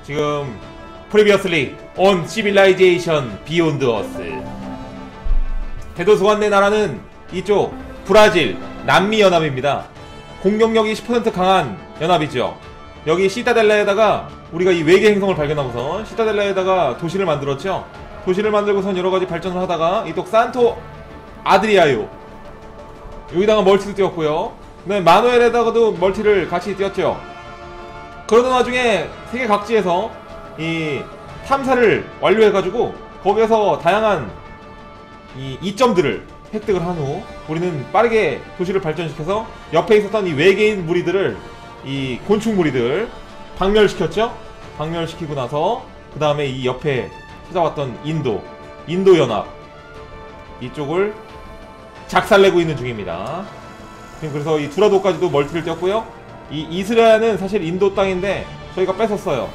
지금 Previously on Civilization Beyond Earth. 대도서관의 나라는 이쪽 브라질 남미 연합입니다. 공격력이 10% 강한 연합이죠. 여기 시타델라에다가 우리가 이 외계 행성을 발견하고서 시타델라에다가 도시를 만들었죠. 도시를 만들고선 여러가지 발전을 하다가 이쪽 산토 아드리아요 여기다가 멀티도 띄웠고요. 그다음에 마누엘에다가도 멀티를 같이 띄웠죠. 그러던 와중에 세계 각지에서 이 탐사를 완료해가지고 거기에서 다양한 이 이점들을 획득을 한 후 우리는 빠르게 도시를 발전시켜서 옆에 있었던 이 외계인 무리들을, 이 곤충 무리들 박멸시켰죠. 박멸시키고 나서 그 다음에 이 옆에 찾아왔던 인도 연합 이쪽을 작살내고 있는 중입니다. 지금 그래서 이 두라도까지도 멀티를 띄었고요. 이 이스라엘은 사실 인도 땅인데 저희가 뺏었어요.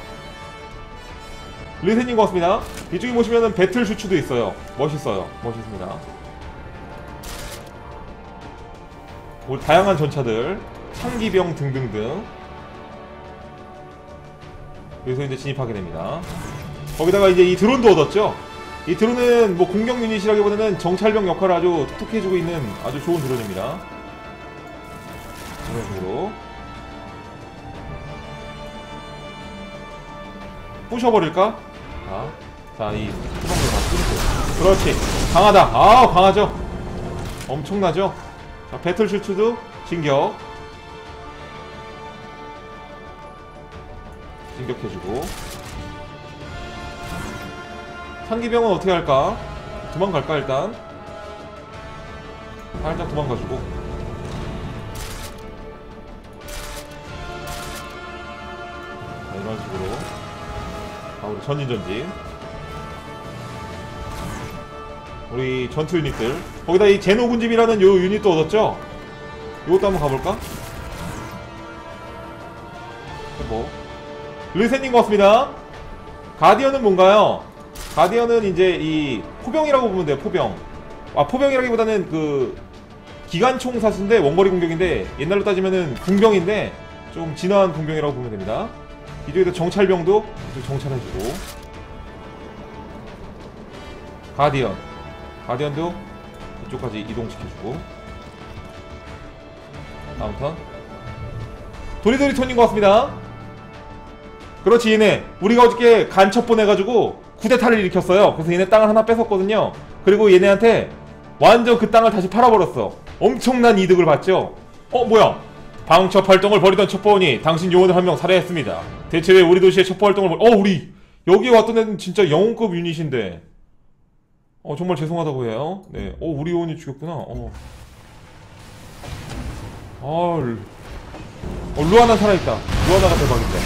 르세님 고맙습니다. 이쪽에 보시면은 배틀 슈츠도 있어요. 멋있어요. 멋있습니다. 뭐 다양한 전차들, 창기병 등등등. 여기서 이제 진입하게 됩니다. 거기다가 이제 이 드론도 얻었죠. 이 드론은 뭐 공격 유닛이라기보다는 정찰병 역할을 아주 톡톡히 해주고 있는 아주 좋은 드론입니다. 이런 식으로 부셔버릴까? 자, 이 수성들 다 부수고. 그렇지. 강하다. 아, 강하죠. 엄청나죠. 자, 배틀 슈츠도 진격. 진격해주고. 상기병은 어떻게 할까? 도망갈까 일단? 살짝 도망가주고. 자, 이런 식으로. 자, 우리 전진. 우리 전투 유닛들. 거기다 이 제노 군집이라는 요 유닛도 얻었죠? 요것도 한번 가볼까? 뭐. 르세님 고맙습니다. 가디언은 뭔가요? 가디언은 이제 이 포병이라고 보면 돼요. 포병. 아, 포병이라기보다는 그 기관총 사수인데 원거리 공격인데 옛날로 따지면은 궁병인데 좀 진화한 궁병이라고 보면 됩니다. 이쪽에다 정찰병도 정찰해주고. 가디언도 이쪽까지 이동시켜주고. 다음 턴 도리도리톤인 것 같습니다. 그렇지, 얘네 우리가 어저께 간첩 보내가지고 쿠데타를 일으켰어요. 그래서 얘네 땅을 하나 뺏었거든요. 그리고 얘네한테 완전 그 땅을 다시 팔아버렸어. 엄청난 이득을 봤죠. 뭐야, 방첩 활동을 벌이던 첩보원이 당신 요원을 한 명 살해했습니다. 대체 왜 우리 도시에 첩보 활동을 우리 여기에 왔던 애는 진짜 영웅급 유닛인데 정말 죄송하다고 해요. 네. 우리 요원이 죽였구나. 루아나 살아있다. 루아나가 대박인데.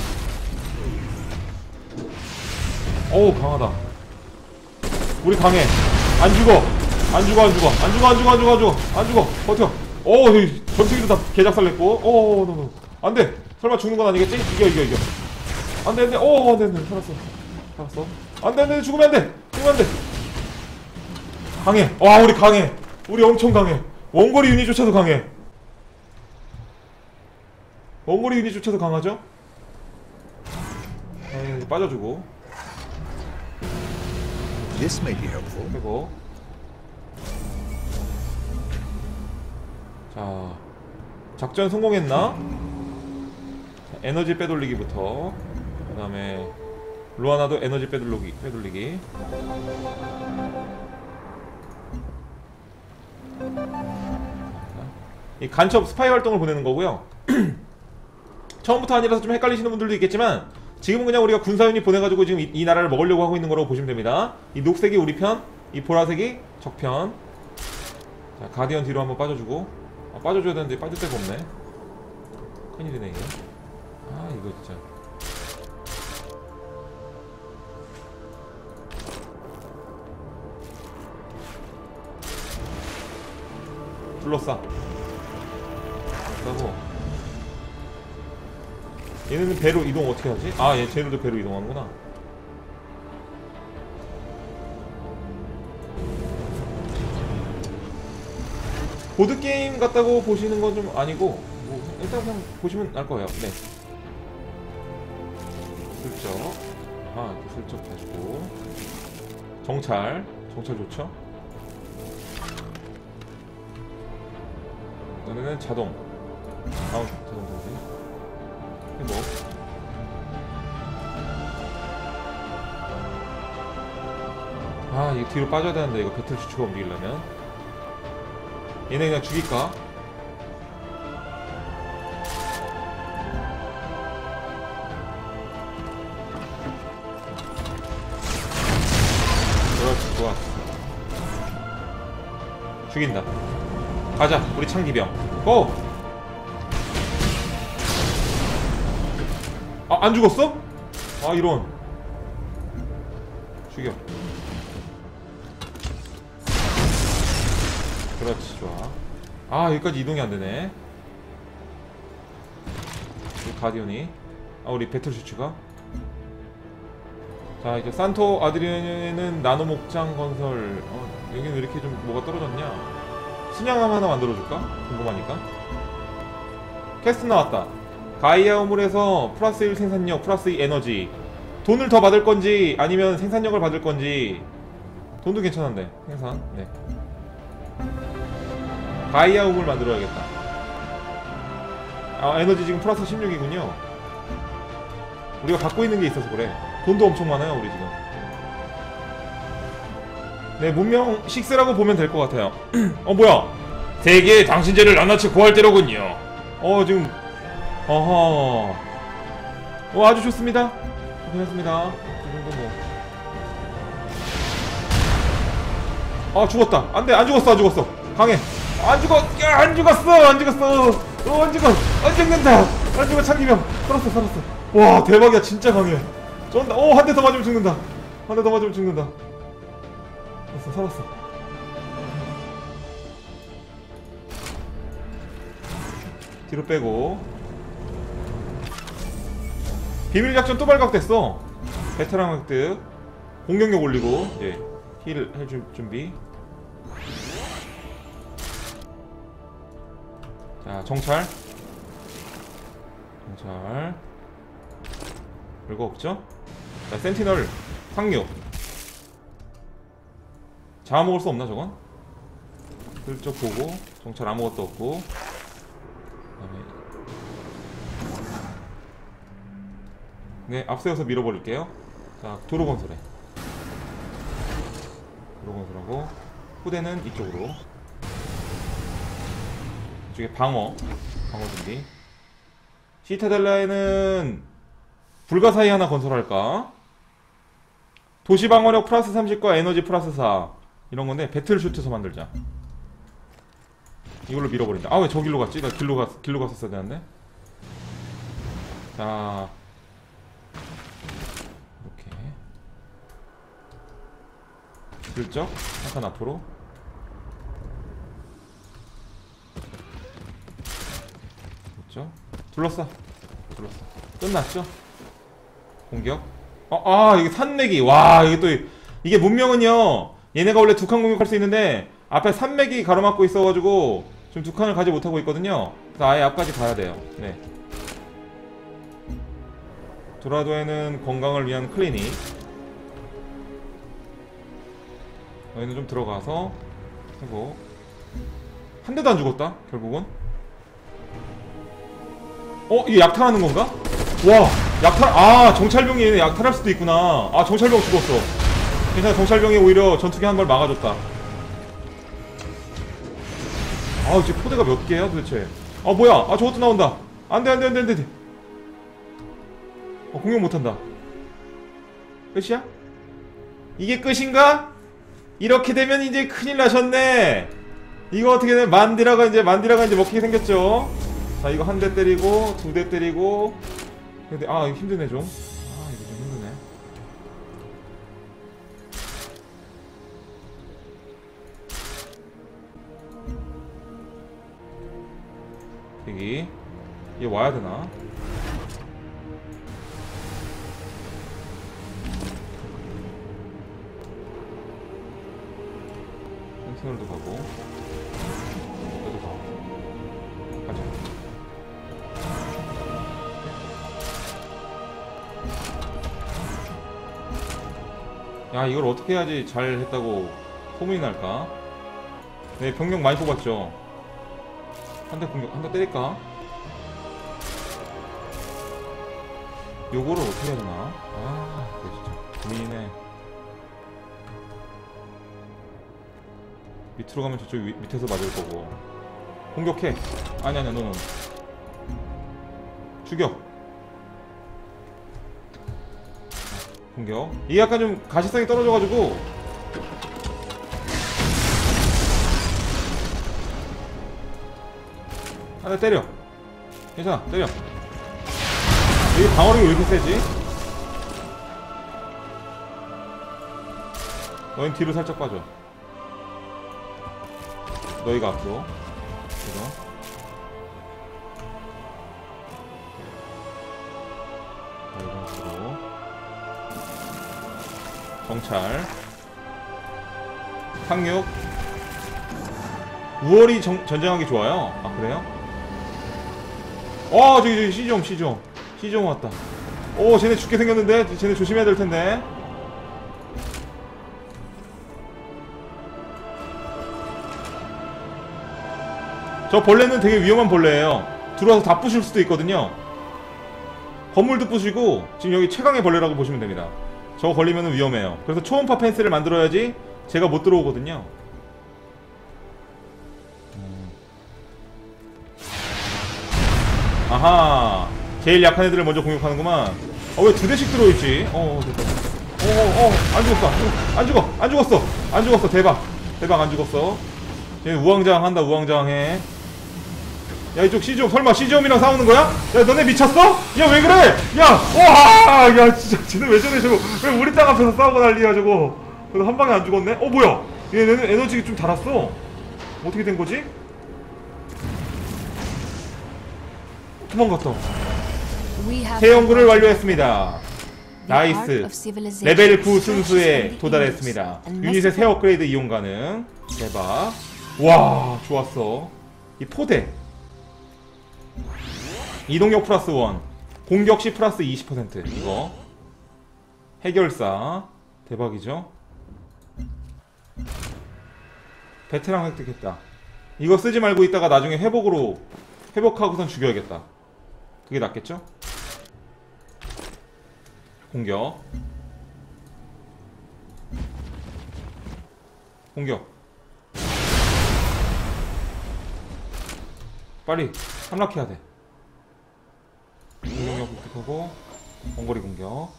강하다. 우리 강해. 안 죽어. 버텨. 전투기도 다 개작살냈고. 안돼. 설마 죽는 건 아니겠지? 이겨. 안돼. 살았어. 안돼. 죽으면 안돼. 강해. 우리 강해. 우리 엄청 강해. 원거리 유닛조차도 강해. 원거리 유닛조차도 강하죠? 빠져주고. This may be helpful. 그리고 자, 작전 성공했나? 자, 에너지 빼돌리기부터. 그 다음에 루아나도 에너지 빼돌리기. 이 간첩 스파이 활동을 보내는 거고요. 처음부터 아니라서 좀 헷갈리시는 분들도 있겠지만 지금은 그냥 우리가 군사 유닛 보내가지고 지금 이 나라를 먹으려고 하고 있는 거라고 보시면 됩니다. 이 녹색이 우리 편, 이 보라색이 적편. 자, 가디언 뒤로 한번 빠져주고. 빠져줘야 되는데 빠질 데가 없네. 큰일이네 이거. 이거 진짜. 둘러싸. 그리고 얘네는 배로 이동 어떻게 하지? 얘 쟤네도 배로 이동하는구나. 보드게임 같다고 보시는 건 좀 아니고 일단 그냥 보시면 알 거예요. 네. 슬쩍. 아하, 이렇게 슬쩍 해주고. 정찰 좋죠. 이번에는 자동. 자동 정지. 이게 뭐? 아, 이거 뒤로 빠져야 되는데, 이거 배틀 추추가 움직이려면. 얘네 그냥 죽일까? 그렇지, 좋았어. 죽인다. 가자, 우리 창기병. 고! 아, 안 죽었어? 아, 이런. 죽여. 그렇지, 좋아. 아, 여기까지 이동이 안 되네. 우리 가디언이. 아, 우리 배틀슈츠가. 자, 이제 산토 아드리아는 나노 목장 건설. 여기는 왜 이렇게 좀 뭐가 떨어졌냐? 순양함 하나 만들어줄까? 궁금하니까. 퀘스트 나왔다. 가이아 우물에서 플러스 1 생산력, 플러스 2 에너지. 돈을 더 받을 건지, 아니면 생산력을 받을 건지. 돈도 괜찮은데, 생산. 네. 가이아 우물 만들어야겠다. 아, 에너지 지금 플러스 16이군요. 우리가 갖고 있는 게 있어서 그래. 돈도 엄청 많아요, 우리 지금. 네, 문명 6라고 보면 될 것 같아요. 뭐야? 세계의 당신제를 낱낱이 구할 때로군요. 지금 어허. 아주 좋습니다. 괜찮습니다. 이 정도 뭐. 아, 죽었다. 안 돼, 안 죽었어. 강해. 안 죽었어. 안 죽어. 안 죽는다. 안 죽어, 창기병. 살았어. 와, 대박이야. 진짜 강해. 쩐다. 한 대 더 맞으면 죽는다. 살았어. 뒤로 빼고. 비밀작전 또 발각됐어. 베테랑 획득. 공격력 올리고 이제 힐 해줄 준비. 자, 정찰. 별거 없죠? 자, 센티널 상륙. 잡아먹을 수 없나 저건? 슬쩍 보고. 정찰 아무것도 없고. 그다음에 네, 앞세워서 밀어버릴게요. 자, 도로 건설하고 후대는 이쪽으로. 이쪽에 방어 준비. 시타델라에는 불가사의 하나 건설할까? 도시 방어력 플러스 30과 에너지 플러스 4 이런 건데 배틀 슈트에서 만들자. 이걸로 밀어버린다. 아, 왜 저 길로 갔지? 나 길로 갔었어야 되는데. 자, 이렇게 슬쩍 약간 앞으로. 그렇죠? 둘러싸. 끝났죠? 공격. 이게 산맥이. 와, 이게 또 이게 문명은요, 얘네가 원래 두 칸 공격할 수 있는데 앞에 산맥이 가로막고 있어가지고 지금 두 칸을 가지 못하고 있거든요. 그래서 아예 앞까지 가야 돼요. 네. 도라도에는 건강을 위한 클리닉. 여기는 좀 들어가서 하고. 한 대도 안 죽었다 결국은. 이게 약탈하는 건가? 와, 약탈. 정찰병이 약탈할 수도 있구나. 정찰병 죽었어. 괜찮아, 정찰병이 오히려 전투기 한 발 막아줬다. 이제 포대가 몇 개야 도대체? 뭐야? 저것도 나온다. 안돼. 공격 못한다. 끝이야? 이게 끝인가? 이렇게 되면 이제 큰일 나셨네. 이거 어떻게 되면 만디라가 이제 먹히게 생겼죠. 자, 이거 한 대 때리고 두 대 때리고. 근데 이거 힘드네 좀. 이거 좀 힘드네. 대기. 얘 와야 되나? 센티널도 가고. 여기도 가고. 가자. 야, 이걸 어떻게 해야지 잘 했다고 소문이 날까? 네, 병력 많이 뽑았죠. 한 대 공격, 한 대 때릴까? 요거를 어떻게 해야 되나? 아, 이거 진짜 고민이네. 밑으로 가면 저쪽 밑에서 맞을 거고. 공격해. 아니, 너는 죽여. 공격. 이게 약간 좀 가시성이 떨어져가지고 하나 때려. 괜찮아, 때려. 여기 방어력이 왜 이렇게 세지? 너희 뒤로 살짝 빠져. 너희가 앞으로. 그죠? 이런 식으로. 정찰. 상륙. 우월이 전쟁하기 좋아요. 아, 그래요? 저기 시종 왔다. 오, 쟤네 죽게 생겼는데? 쟤네 조심해야 될 텐데. 저 벌레는 되게 위험한 벌레예요. 들어와서 다 부실 수도 있거든요. 건물도 부시고, 지금 여기 최강의 벌레라고 보시면 됩니다. 저거 걸리면 위험해요. 그래서 초음파 펜스를 만들어야지 제가 못 들어오거든요. 아하, 제일 약한 애들을 먼저 공격하는구만. 왜 두 대씩 들어있지? 됐다. 안 죽었어. 대박, 안 죽었어. 얘 우왕좌왕 한다, 우왕좌왕. 야, 이쪽 시즈옴, 설마 시즈옴이랑 싸우는 거야? 야, 너네 미쳤어? 야, 왜 그래? 야, 야, 진짜, 쟤네 왜 저래, 저거. 왜 우리 땅 앞에서 싸우고 난리야, 저거. 그래도 한 방에 안 죽었네? 뭐야? 얘는 에너지 좀 달았어. 어떻게 된 거지? 도망갔다. 새 연구를 완료했습니다. 나이스. 레벨 9 순수에 도달했습니다. 유닛의 새 업그레이드 이용 가능. 대박. 와, 좋았어. 이 포대. 이동력 플러스 1. 공격시 플러스 20%. 이거. 해결사. 대박이죠? 베테랑 획득했다. 이거 쓰지 말고 있다가 나중에 회복하고선 죽여야겠다. 그게 낫겠죠? 공격. 빨리 함락해야 돼. 공격력 획득하고 원거리 공격.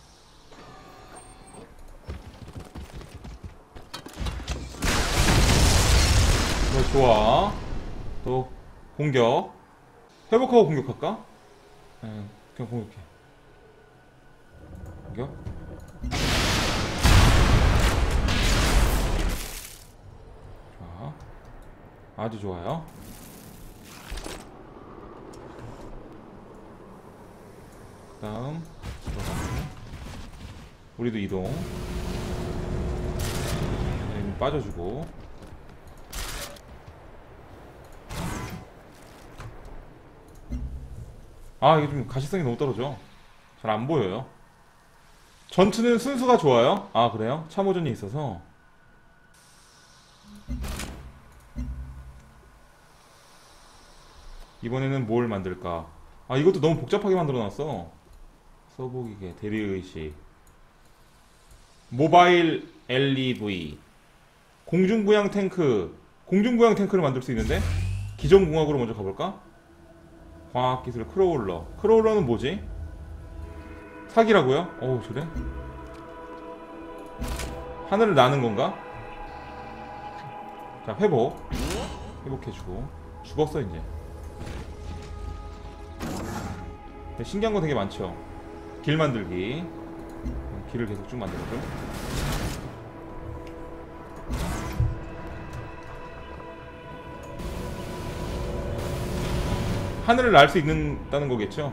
좋아. 또 공격. 회복하고 공격할까? 그냥 공격해. 공격. 좋아. 아주 좋아요. 그 다음 우리도 이동. 빠져주고. 이게 좀 가시성이 너무 떨어져. 잘 안 보여요. 전투는 순수가 좋아요. 그래요? 참호전이 있어서. 이번에는 뭘 만들까? 이것도 너무 복잡하게 만들어놨어. 써보기계, 대리의식, 모바일 LEV, 공중부양 탱크를 만들 수 있는데 기존 공학으로 먼저 가볼까? 과학기술 크로울러는 뭐지? 사기라고요? 그래? 하늘을 나는 건가? 자, 회복해주고. 죽었어 이제. 신기한 거 되게 많죠. 길 만들기. 길을 계속 쭉 만들어줘. 하늘을 날 수 있다는 거겠죠?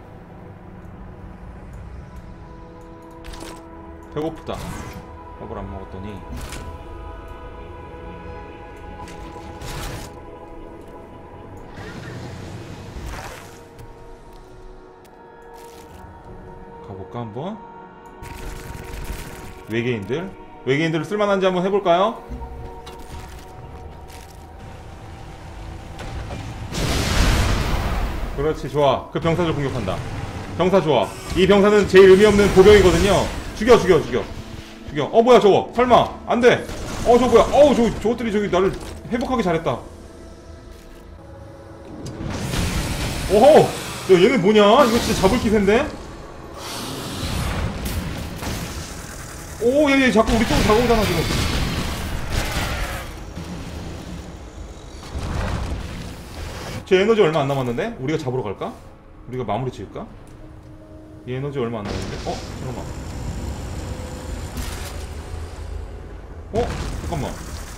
배고프다. 밥을 안 먹었더니. 가볼까 한번? 외계인들을 쓸만한지 한번 해볼까요? 그렇지, 좋아. 그 병사들 공격한다. 병사 좋아. 이 병사는 제일 의미 없는 보병이거든요. 죽여. 뭐야 저거? 설마 안돼. 저거 뭐야? 저것들이 저기 나를 회복하기 잘했다. 오호! 야, 얘네 뭐냐? 이거 진짜 잡을 기세인데? 오, 얘 자꾸 우리 쪽으로 다가오잖아 지금. 제 에너지 얼마 안 남았는데? 우리가 잡으러 갈까? 우리가 마무리 지을까? 얘 에너지 얼마 안 남았는데? 잠깐만. 잠깐만.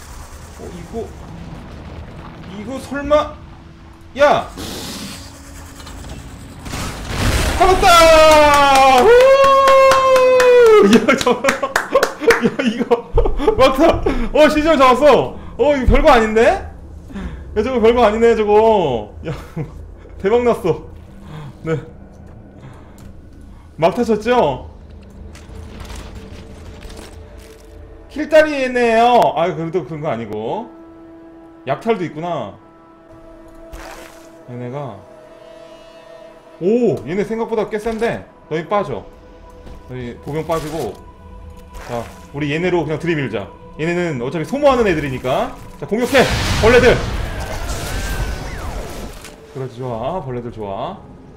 이거 설마? 야! 잡았다! 후! 야, 이거 막타! 시절 잡았어! 이거 별거 아닌데? 야, 저거 별거 아니네, 저거. 야, 대박 났어. 네. 막타 쳤죠? 킬다리네요. 그래도 그런 거 아니고. 약탈도 있구나. 얘네가. 얘네 생각보다 꽤 센데. 너희 빠져. 너희 보병 빠지고. 자, 우리 얘네로 그냥 들이밀자. 얘네는 어차피 소모하는 애들이니까. 자, 공격해! 벌레들! 그렇지, 좋아. 벌레들 좋아.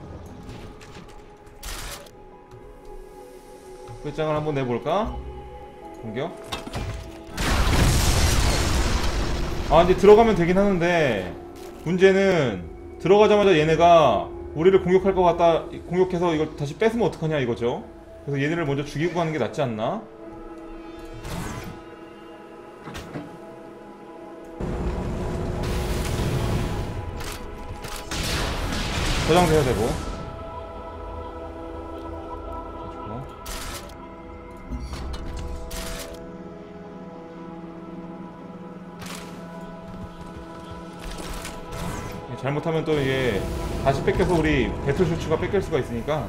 끝장을 한번 내볼까? 공격. 이제 들어가면 되긴 하는데 문제는 들어가자마자 얘네가 우리를 공격할 것 같다. 공격해서 이걸 다시 뺏으면 어떡하냐 이거죠. 그래서 얘네를 먼저 죽이고 가는 게 낫지 않나? 저장도 해야 되고. 잘못하면 또 이게 다시 뺏겨서 우리 배틀쇼츠가 뺏길 수가 있으니까.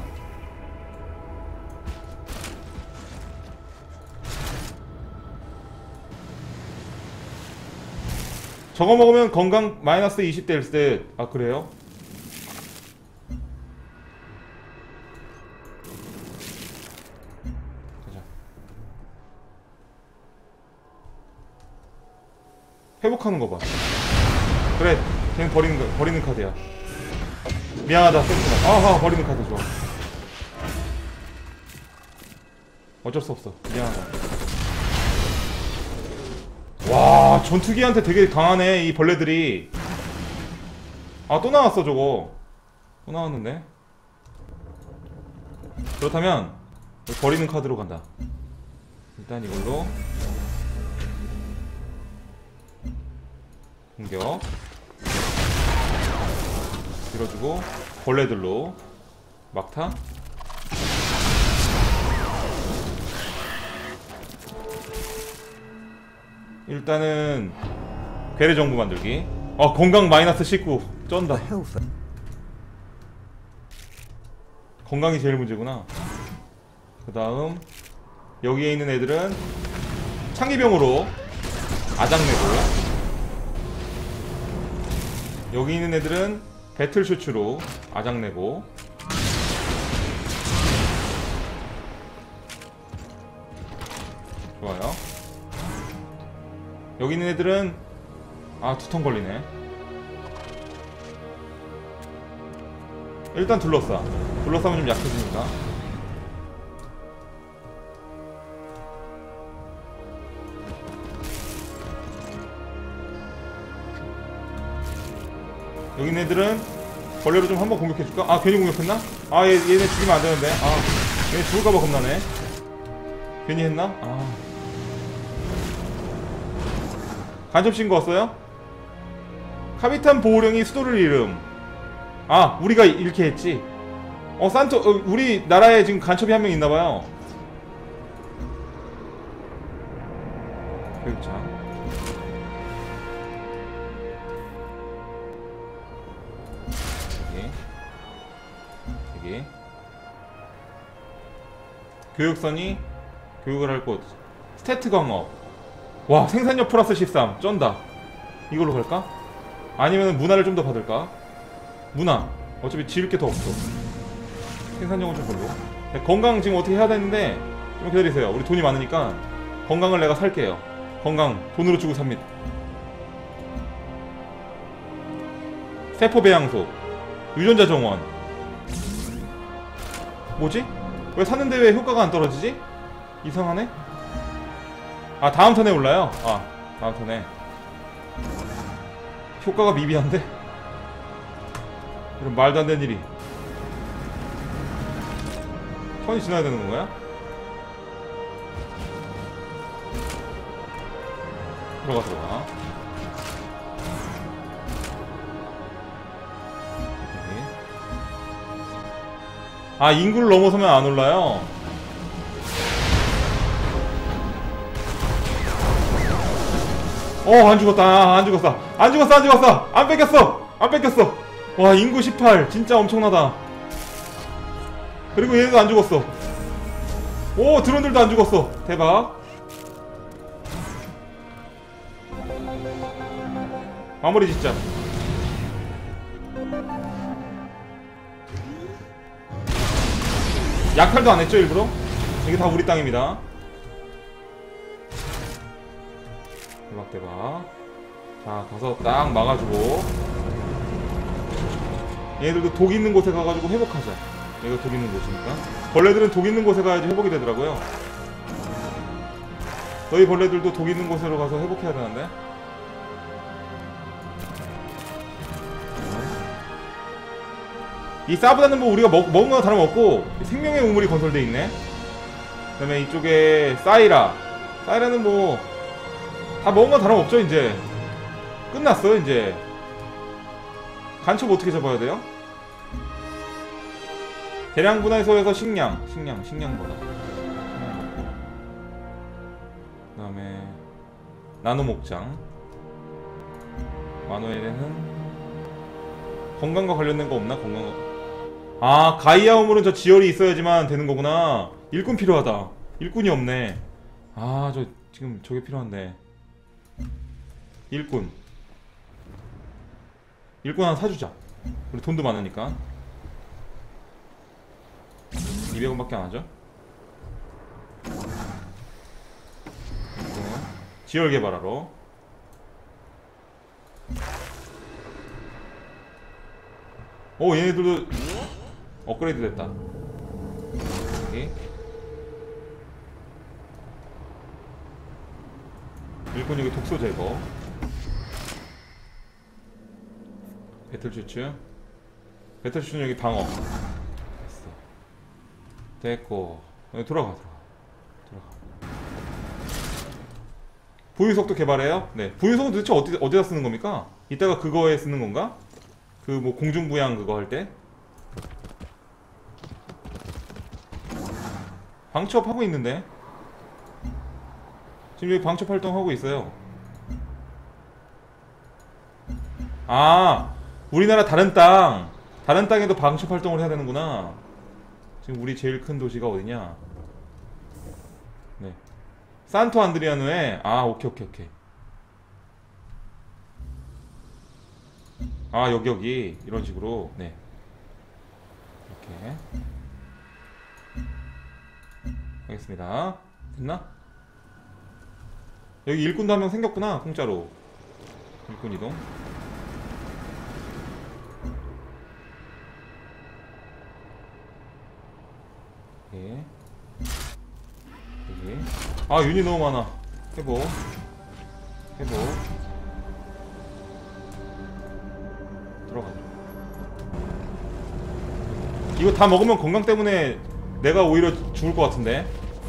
저거 먹으면 건강 마이너스 20 될 듯. 그래요? 가자. 회복하는 거 봐. 그래. 걔는 버리는 카드야. 미안하다, 센스가. 버리는 카드 좋아. 어쩔 수 없어. 미안하다. 와, 전투기한테 되게 강하네, 이 벌레들이. 또 나왔어, 저거. 또 나왔는데. 그렇다면, 버리는 카드로 간다. 일단 이걸로. 공격. 밀어주고 벌레들로 막타. 일단은 괴뢰 정부 만들기. 건강 마이너스 19 쩐다. 건강이 제일 문제구나. 그 다음 여기에 있는 애들은 창기병으로 아작내고, 여기 있는 애들은 배틀쇼츠로 아작내고, 좋아요. 여기 있는 애들은 두통 걸리네. 일단 둘러싸면 좀 약해지니까. 여기 있는 애들은 벌레로 좀 한번 공격해줄까? 괜히 공격했나? 얘네 죽이면 안되는데. 얘네 죽을까봐 겁나네. 괜히 했나? 간접 신고 왔어요? 카비탄 보호령이 수도를 잃음. 우리가 이렇게 했지. 산토, 우리 나라에 지금 간첩이 한 명 있나봐요. 교육장. 여기. 교육선이 교육을 할 곳. 스태트 강업. 와, 생산력 플러스 13. 쩐다. 이걸로 갈까? 아니면 문화를 좀 더 받을까? 문화. 어차피 지을 게 더 없어. 생산력은 좀 별로. 네, 건강 지금 어떻게 해야 되는데 좀 기다리세요. 우리 돈이 많으니까 건강을 내가 살게요. 건강 돈으로 주고 삽니다. 세포 배양소. 유전자 정원. 뭐지? 왜 샀는데 왜 효과가 안 떨어지지? 이상하네? 아, 다음 턴에 올라요? 아, 다음 턴에 효과가 미비한데? 이런 말도 안 되는 일이. 턴이 지나야 되는 건가요? 들어가. 아, 인구를 넘어서면 안 올라요? 안 죽었다. 안 죽었어. 안 뺏겼어. 와, 인구 18. 진짜 엄청나다. 그리고 얘도 안 죽었어. 오, 드론들도 안 죽었어. 대박. 마무리 짓자. 약탈도 안 했죠, 일부러? 이게 다 우리 땅입니다. 대박. 자, 가서 딱 막아주고. 얘네들도 독 있는 곳에 가가지고 회복하자. 얘가 독 있는 곳이니까. 벌레들은 독 있는 곳에 가야지 회복이 되더라고요. 너희 벌레들도 독 있는 곳으로 가서 회복해야 되는데. 이 사브다는 뭐 우리가 먹은 거나 다름없고 생명의 우물이 건설돼 있네. 그 다음에 이쪽에 사이라는 뭐 다 먹은 건 다름없죠. 이제 끝났어요. 이제 간첩 어떻게 잡아야 돼요? 대량 분할소에서 식량 보다. 그 다음에 나노 목장. 마노엘에는 건강과 관련된 거 없나? 아, 가이아 우물은 저 지열이 있어야지만 되는 거구나. 일꾼 필요하다. 일꾼이 없네. 아, 저 지금 저게 필요한데. 일꾼 하나 사주자. 우리 돈도 많으니까. 200원밖에 안 하죠? 지열 개발하러. 오, 얘네들도 업그레이드 됐다. 여기 일꾼 여기 독소 제거. 배틀슈츠 여기 방어. 됐어. 됐고 여기 돌아가. 부유석도 개발해요? 네. 부유석은 도대체 어디다 쓰는 겁니까? 이따가 그거에 쓰는 건가? 그 뭐 공중부양 그거 할 때? 방첩 하고 있는데? 지금 여기 방첩 활동하고 있어요. 아, 우리나라 다른 땅에도 방첩 활동을 해야 되는구나. 지금 우리 제일 큰 도시가 어디냐? 네, 산토 안드리아누에. 아, 오케이. 아, 여기 이런 식으로. 네, 이렇게 하겠습니다. 됐나? 여기 일꾼도 한 명 생겼구나. 공짜로 일꾼 이동. 여기. 아, 윤이 너무 많아. 회복. 들어가죠. 이거 다 먹으면 건강 때문에 내가 오히려 죽을 것 같은데.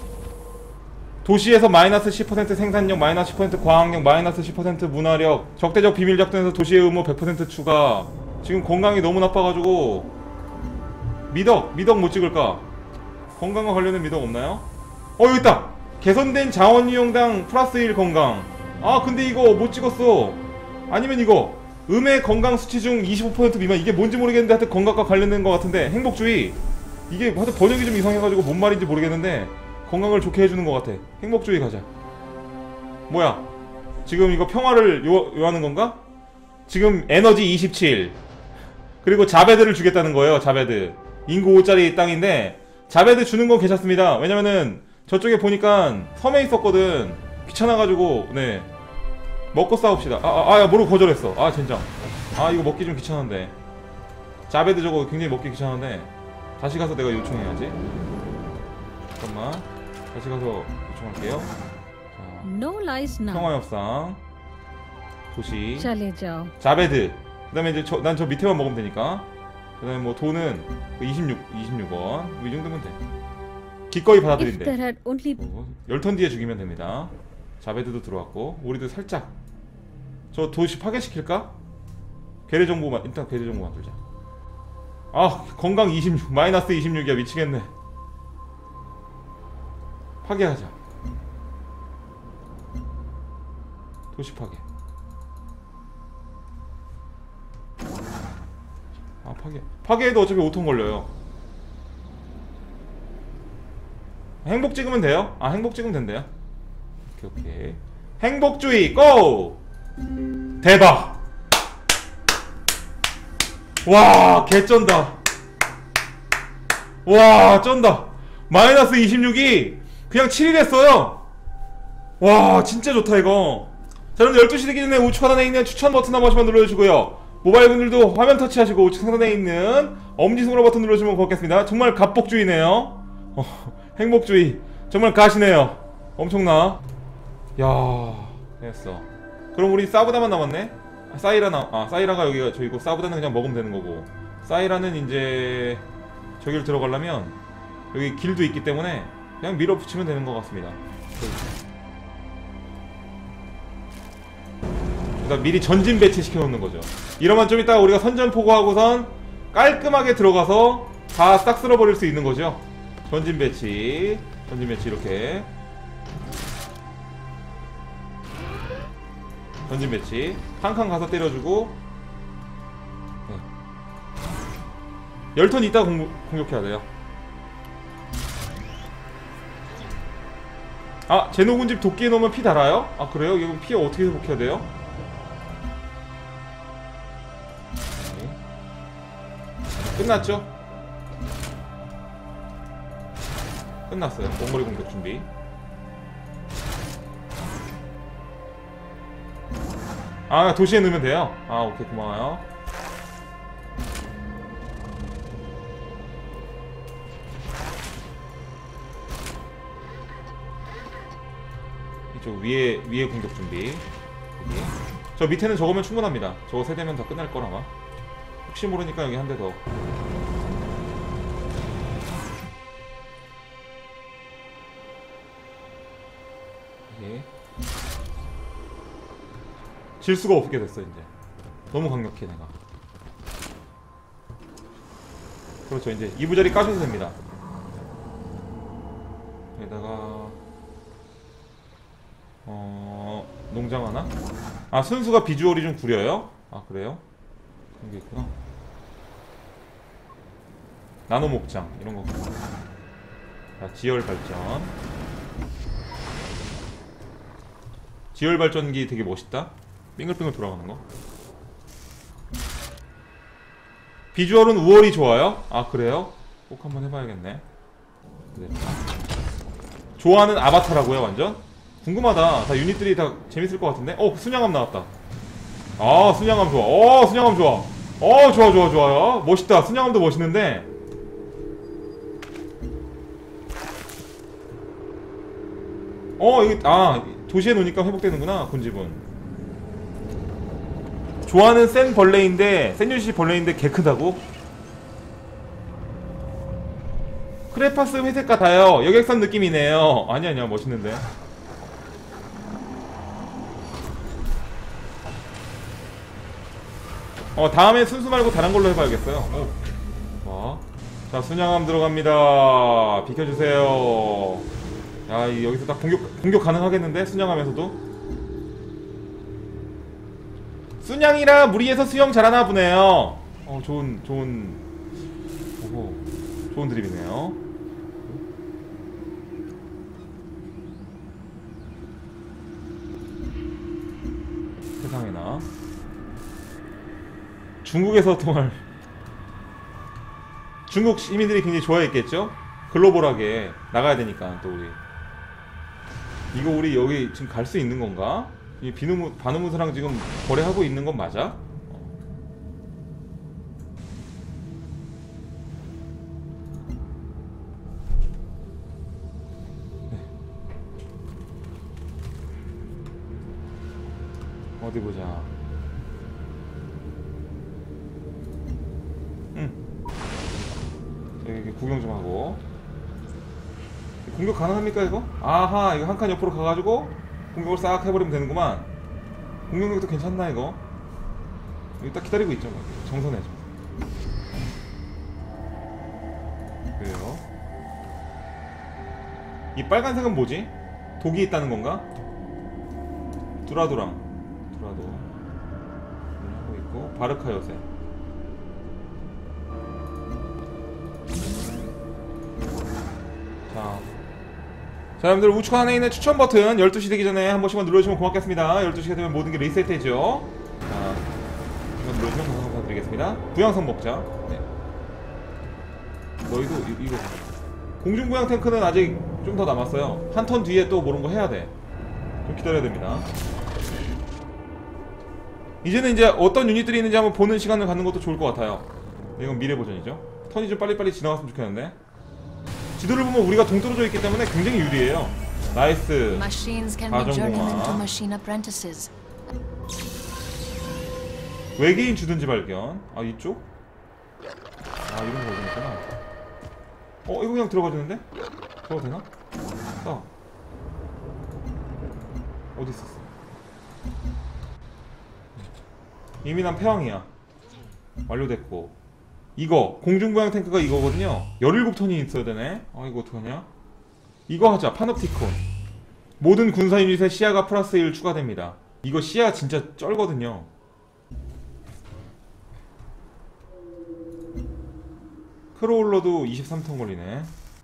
도시에서 마이너스 10% 생산력, 마이너스 10% 과학력, 마이너스 10% 문화력, 적대적 비밀 작전에서 도시의 의무 100% 추가. 지금 건강이 너무 나빠가지고 미덕 못 찍을까? 건강과 관련된 미덕 없나요? 여기 있다! 개선된 자원이용당 플러스 1 건강. 아, 근데 이거 못 찍었어. 아니면 이거 음의 건강 수치 중 25% 미만. 이게 뭔지 모르겠는데 하여튼 건강과 관련된 것 같은데. 행복주의. 이게 하여튼 번역이 좀 이상해가지고 뭔 말인지 모르겠는데 건강을 좋게 해주는 것 같아. 행복주의 가자. 뭐야 지금 이거 평화를 요하는 건가? 지금 에너지 27 그리고 자베드를 주겠다는 거예요. 자베드 인구 5짜리 땅인데 자베드 주는 건 괜찮습니다. 왜냐면은 저쪽에 보니까 섬에 있었거든. 귀찮아가지고 네 먹고 싸웁시다. 야 모르고 거절했어. 아 젠장. 아 이거 먹기 좀 귀찮은데. 자베드 저거 굉장히 먹기 귀찮은데 다시 가서 내가 요청해야지. 잠깐만 다시 가서 요청할게요. 자, No lies now. 평화협상 도시 चले जाओ. 자베드. 그 다음에 이제 난 저 밑에만 먹으면 되니까. 그 다음에 뭐 돈은 26원 뭐 이 정도면 돼. 기꺼이 If 받아들인대. there had only 10턴 뒤에 죽이면 됩니다. 자베드도 들어왔고 우리도 살짝 저 도시 파괴시킬까? 괴뢰 정보만 일단 괴뢰 정보 만들자. 아 건강 26 마이너스 26이야 미치겠네. 파괴하자. 도시 파괴. 아 파괴해도 어차피 5톤 걸려요. 행복 찍으면 돼요? 아 행복 찍으면 된대요. 오케이 행복주의 고! 대박! 와 개쩐다. 와 쩐다. 마이너스 26이 그냥 7이 됐어요. 와 진짜 좋다 이거. 자 여러분 12시 되기 전에 우측 하단에 있는 추천 버튼 한 번씩만 눌러주시고요. 모바일 분들도 화면 터치하시고 우측 상단에 있는 엄지손으로 버튼 눌러주시면 고맙겠습니다. 정말 갑복주의네요. 행복주의 정말 가시네요. 엄청나. 야 됐어. 그럼 우리 사부다만 남았네. 사이라가 여기가 저기고 사부다는 그냥 먹으면 되는 거고 사이라는 이제 저기를 들어가려면 여기 길도 있기 때문에 그냥 밀어붙이면 되는 것 같습니다. 그러니까 미리 전진 배치 시켜놓는 거죠. 이러면 좀 이따가 우리가 선전포고하고선 깔끔하게 들어가서 다 싹 쓸어버릴 수 있는 거죠. 전진 배치 이렇게 전진 배치 한 칸 가서 때려주고 네. 10턴 있다가 공격해야 돼요. 아 제노군집 도끼에 넣으면 피 달아요? 아 그래요? 이거 피 어떻게 회복해야 돼요? 네. 끝났죠? 끝났어요. 원거리 공격 준비. 아 도시에 넣으면 돼요? 아 오케이 고마워요. 이쪽 위에 공격 준비. 여기. 저 밑에는 저거면 충분합니다. 저거 3대면 다 끝날 거라마. 혹시 모르니까 여기 한 대 더. 예. 질 수가 없게 됐어 이제. 너무 강력해 내가. 그렇죠. 이제 이부자리 까셔도 됩니다. 여기다가 농장 하나? 아 순수가 비주얼이 좀 구려요? 아 그래요? 그런 게 있구나. 나노 목장 이런 거. 자 지열 발전. 지열 발전기 되게 멋있다. 빙글빙글 돌아가는 거. 비주얼은 우월이 좋아요? 아 그래요? 꼭 한번 해봐야겠네. 네. 좋아하는 아바타라고요 완전? 궁금하다. 다 유닛들이 다 재밌을 것 같은데? 순양함 나왔다. 아 순양함 좋아. 순양함 좋아. 좋아요. 멋있다. 순양함도 멋있는데 여기 도시에 놓으니까 회복되는구나. 군집은 좋아하는 센 벌레인데 센 유시 벌레인데 개 크다고? 크레파스 회색 같아요. 여객선 느낌이네요. 아니야 멋있는데. 다음에 순수 말고 다른 걸로 해봐야겠어요. 자 순양함 들어갑니다. 비켜주세요. 야 여기서 딱 공격 가능하겠는데? 순양함에서도? 순양이라 무리해서 수영 잘하나 보네요. 좋은 드립이네요. 중국에서 통할 중국 시민들이 굉장히 좋아했겠죠? 글로벌하게 나가야 되니까 또 우리 이거 우리 여기 지금 갈 수 있는 건가? 이 바누무스랑 지금 거래하고 있는 건 맞아? 어디 보자. 여기 구경 좀 하고. 공격 가능합니까 이거? 아하, 이거 한 칸 옆으로 가가지고 공격을 싹 해버리면 되는구만. 공격력도 괜찮나 이거? 여기 딱 기다리고 있죠 뭐. 정선해줘. 그래요. 이 빨간색은 뭐지? 독이 있다는 건가? 두라도 하고 있고 바르카 요새. 자, 여러분들 우측 안에 있는 추천 버튼 12시 되기 전에 한 번씩만 눌러주시면 고맙겠습니다. 12시가 되면 모든 게 리셋되죠. 자, 이건 눌러주면 감사드리겠습니다. 부양성 먹자. 네. 너희도 이거 공중부양 탱크는 아직 좀 더 남았어요. 한 턴 뒤에 또 모른 거 해야 돼. 좀 기다려야 됩니다. 이제는 이제 어떤 유닛들이 있는지 한번 보는 시간을 갖는 것도 좋을 것 같아요. 이건 미래 버전이죠. 턴이 좀 빨리빨리 지나갔으면 좋겠는데. 지도를 보면 우리가 동떨어져 있기 때문에 굉장히 유리해요. 나이스. 가정공학. 외계인 주둔지 발견. 아, 이쪽? 아, 이런 거 어디있구나. 이거 그냥 들어가주는데? 들어가도 되나? 어디 있었어? 이미 난 패왕이야. 완료됐고. 이거 공중부양 탱크가 이거거든요. 17톤이 있어야 되네. 이거 어떡하냐? 이거 하자. 파놉티콘. 모든 군사 유닛의 시야가 플러스 1 추가됩니다. 이거 시야 진짜 쩔거든요. 크로울러도 23톤 걸리네.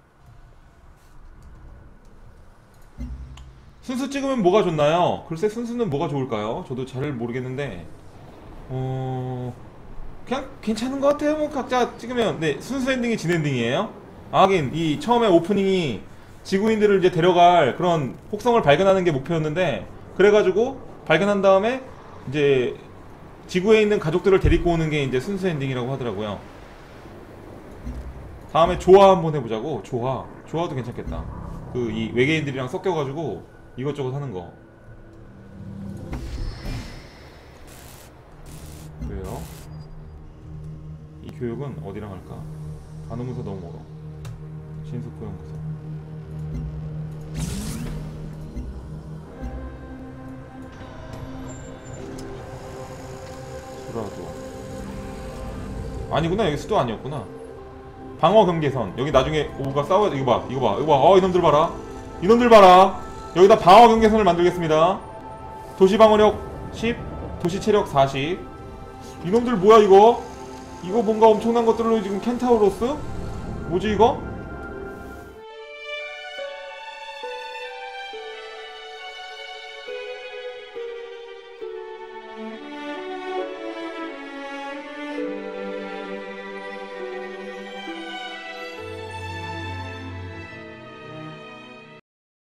순수 찍으면 뭐가 좋나요? 글쎄 순수는 뭐가 좋을까요? 저도 잘 모르겠는데 그냥 괜찮은 것 같아요. 뭐 각자 찍으면. 네, 순수 엔딩이 진 엔딩이에요. 하긴 이 처음에 오프닝이 지구인들을 이제 데려갈 그런 혹성을 발견하는 게 목표였는데, 그래가지고 발견한 다음에 이제 지구에 있는 가족들을 데리고 오는 게 이제 순수 엔딩이라고 하더라고요. 다음에 조화 한번 해보자고. 조화도 괜찮겠다. 그 이 외계인들이랑 섞여가지고 이것저것 하는 거. 왜요? 이 교육은 어디랑 할까? 바누무서 너무 멀어. 신속고연구소. 수라도. 아니구나, 여기 수도 아니었구나. 방어 경계선. 여기 나중에 오가 싸워야 돼. 이거 봐. 이놈들 봐라. 여기다 방어 경계선을 만들겠습니다. 도시 방어력 10, 도시 체력 40. 이놈들 뭐야 이거? 이거 뭔가 엄청난 것들로 지금 켄타우로스? 뭐지 이거?